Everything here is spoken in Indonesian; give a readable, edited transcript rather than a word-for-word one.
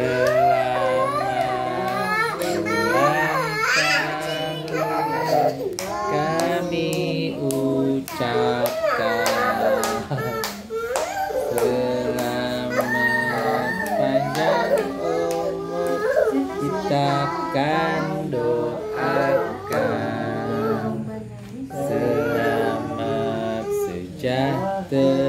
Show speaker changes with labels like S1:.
S1: Selamat ulang tahun kami ucapkan. Selamat panjang umur kita akan doakan. Selamat sejahtera